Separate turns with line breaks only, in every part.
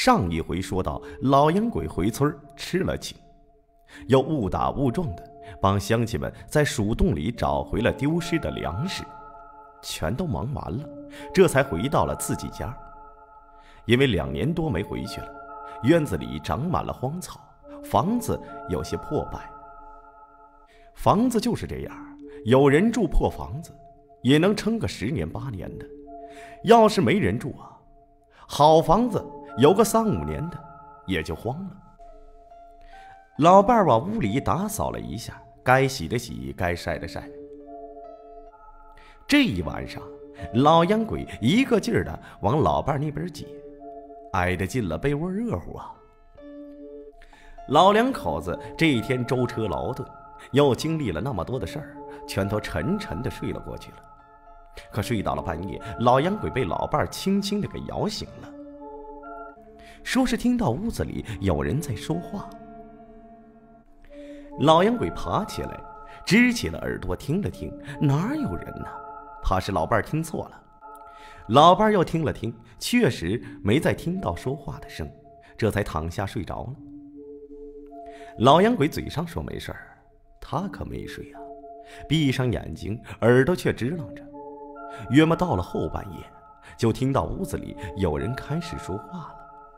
上一回说到，老洋鬼回村吃了请，又误打误撞的帮乡亲们在鼠洞里找回了丢失的粮食，全都忙完了，这才回到了自己家。因为2年多没回去了，院子里长满了荒草，房子有些破败。房子就是这样，有人住破房子，也能撑个10年8年的；要是没人住啊，好房子有个3、5年的也就荒了。老伴儿往屋里打扫了一下，该洗的洗，该晒的晒。这一晚上，老洋鬼一个劲儿的往老伴儿那边挤，挨得进了被窝热乎啊。老两口子这一天舟车劳顿，又经历了那么多的事儿，全都沉沉的睡了过去了。可睡到了半夜，老洋鬼被老伴儿轻轻的给摇醒了，说是听到屋子里有人在说话。老洋鬼爬起来，支起了耳朵听了听，哪有人呢？怕是老伴儿听错了。老伴儿又听了听，确实没再听到说话的声，这才躺下睡着了。老洋鬼嘴上说没事儿，他可没睡啊，闭上眼睛，耳朵却支棱着。约莫到了后半夜，就听到屋子里有人开始说话了。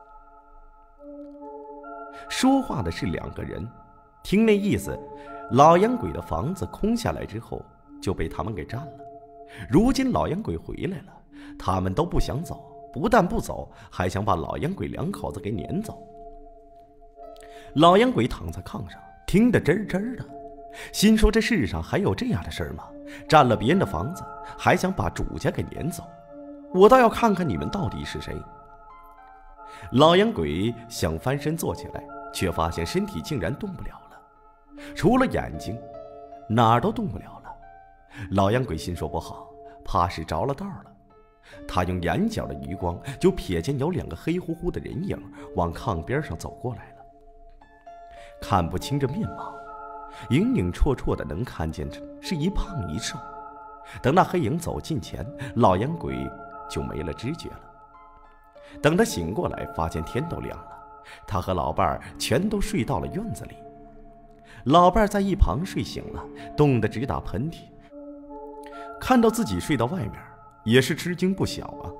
说话的是2个人，听那意思，老洋鬼的房子空下来之后就被他们给占了。如今老洋鬼回来了，他们都不想走，不但不走，还想把老洋鬼2口子给撵走。老洋鬼躺在炕上，听得真真的，心说这世上还有这样的事儿吗？占了别人的房子，还想把主家给撵走，我倒要看看你们到底是谁。老洋鬼想翻身坐起来，却发现身体竟然动不了了，除了眼睛哪儿都动不了了。老洋鬼心说不好，怕是着了道了。他用眼角的余光就瞥见有2个黑乎乎的人影往炕边上走过来了，看不清这面貌，影影绰绰的能看见是一胖一瘦。等那黑影走近前，老洋鬼就没了知觉了。等他醒过来，发现天都亮了，他和老伴儿全都睡到了院子里。老伴儿在一旁睡醒了，冻得直打喷嚏，看到自己睡到外面，也是吃惊不小啊。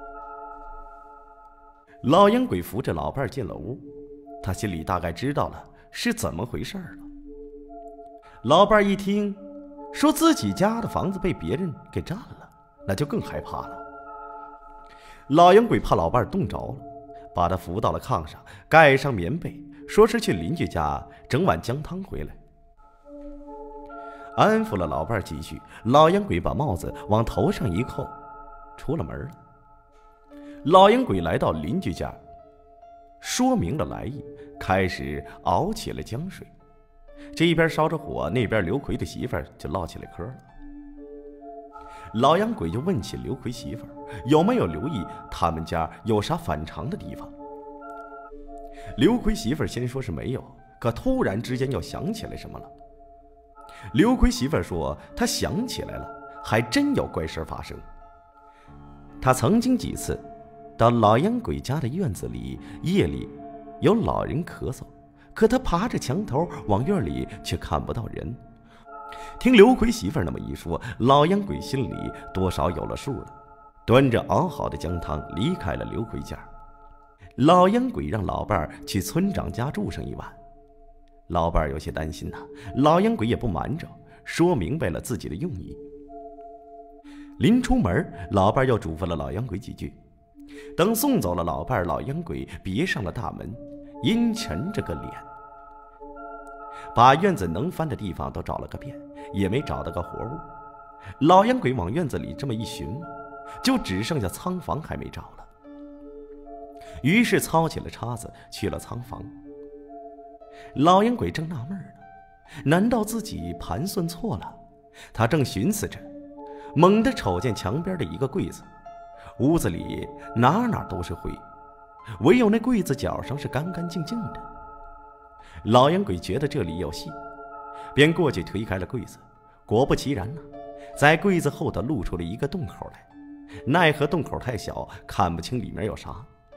老洋鬼扶着老伴儿进了屋，他心里大概知道了是怎么回事了。老伴儿一听说自己家的房子被别人给占了，那就更害怕了。老洋鬼怕老伴儿冻着了，把他扶到了炕上，盖上棉被，说是去邻居家整碗姜汤回来。安抚了老伴儿几句，老洋鬼把帽子往头上一扣，出了门了。老洋鬼来到邻居家，说明了来意，开始熬起了姜水。这边烧着火，那边刘奎的媳妇儿就唠起来嗑了。老洋鬼就问起刘奎媳妇儿有没有留意他们家有啥反常的地方。刘奎媳妇儿先说是没有，可突然之间又想起来什么了。刘奎媳妇儿说她想起来了，还真有怪事发生。她曾经几次到老洋鬼家的院子里，夜里有老人咳嗽，可他爬着墙头往院里却看不到人。听刘奎媳妇儿那么一说，老洋鬼心里多少有了数了，端着熬好的姜汤离开了刘奎家。老洋鬼让老伴儿去村长家住上一晚。老伴儿有些担心老洋鬼也不瞒着，说明白了自己的用意。临出门，老伴儿又嘱咐了老洋鬼几句。等送走了老伴儿，老洋鬼别上了大门，阴沉着个脸，把院子能翻的地方都找了个遍，也没找到个活物。老洋鬼往院子里这么一寻，就只剩下仓房还没找了。于是操起了叉子去了仓房。老洋鬼正纳闷呢，难道自己盘算错了？他正寻思着，猛地瞅见墙边的一个柜子，屋子里哪哪都是灰，唯有那柜子角上是干干净净的。老洋鬼觉得这里有戏，便过去推开了柜子。果不其然在柜子后头露出了一个洞口来，奈何洞口太小，看不清里面有啥。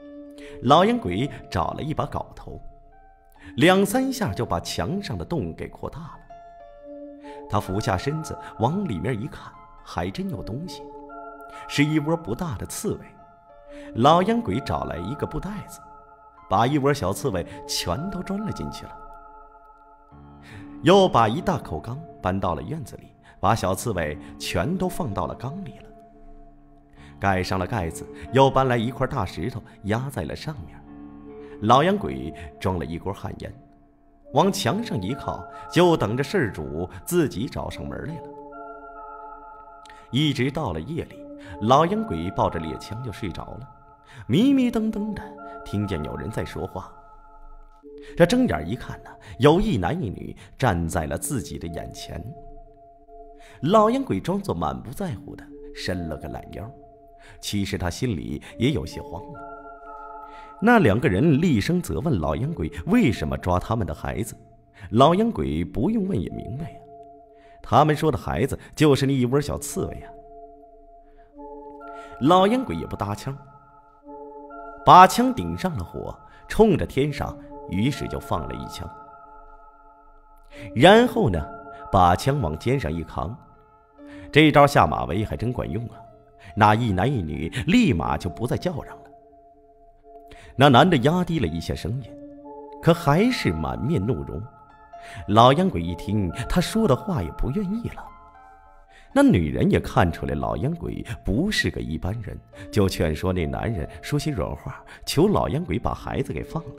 老烟鬼找了一把镐头，2、3下就把墙上的洞给扩大了。他俯下身子往里面一看，还真有东西，是一窝不大的刺猬。老烟鬼找来一个布袋子，把一窝小刺猬全都装了进去了，又把一大口缸搬到了院子里，把小刺猬全都放到了缸里了，盖上了盖子，又搬来一块大石头压在了上面。老烟鬼装了一锅旱烟，往墙上一靠，就等着事主自己找上门来了。一直到了夜里，老烟鬼抱着猎枪就睡着了，迷迷瞪瞪的听见有人在说话。这睁眼一看呢，有一男一女站在了自己的眼前。老烟鬼装作满不在乎的伸了个懒腰，其实他心里也有些慌了。那2个人厉声责问老烟鬼为什么抓他们的孩子。老烟鬼不用问也明白呀，他们说的孩子就是那一窝小刺猬呀。老烟鬼也不搭腔，把枪顶上了火，冲着天上，于是就放了一枪。然后呢，把枪往肩上一扛，这招下马威还真管用啊！那一男一女立马就不再叫嚷了。那男的压低了一些声音，可还是满面怒容。老烟鬼一听他说的话也不愿意了。那女人也看出来老烟鬼不是个一般人，就劝说那男人说些软话，求老烟鬼把孩子给放了。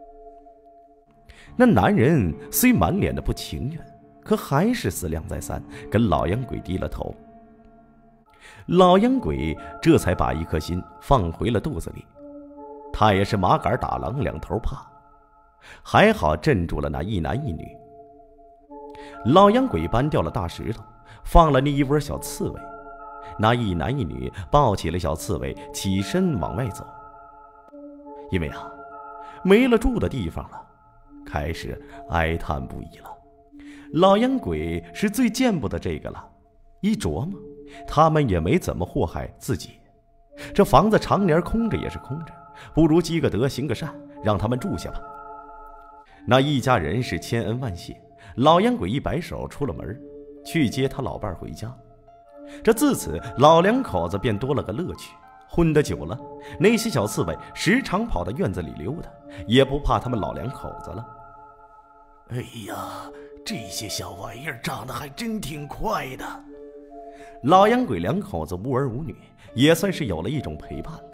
那男人虽满脸的不情愿，可还是思量再三，跟老烟鬼低了头。老烟鬼这才把一颗心放回了肚子里。他也是麻杆打狼两头怕，还好镇住了那一男一女。老烟鬼搬掉了大石头，放了那一窝小刺猬。那一男一女抱起了小刺猬，起身往外走。因为没了住的地方了，开始哀叹不已了。老烟鬼是最见不得这个了，一琢磨，他们也没怎么祸害自己，这房子常年空着也是空着，不如积个德行个善，让他们住下吧。那一家人是千恩万谢，老烟鬼一摆手出了门，去接他老伴回家。这自此老2口子便多了个乐趣，混得久了，那些小刺猬时常跑到院子里溜达，也不怕他们老2口子了。
哎呀，这些小玩意儿长得还真挺快的。
老烟鬼2口子无儿无女，也算是有了一种陪伴了。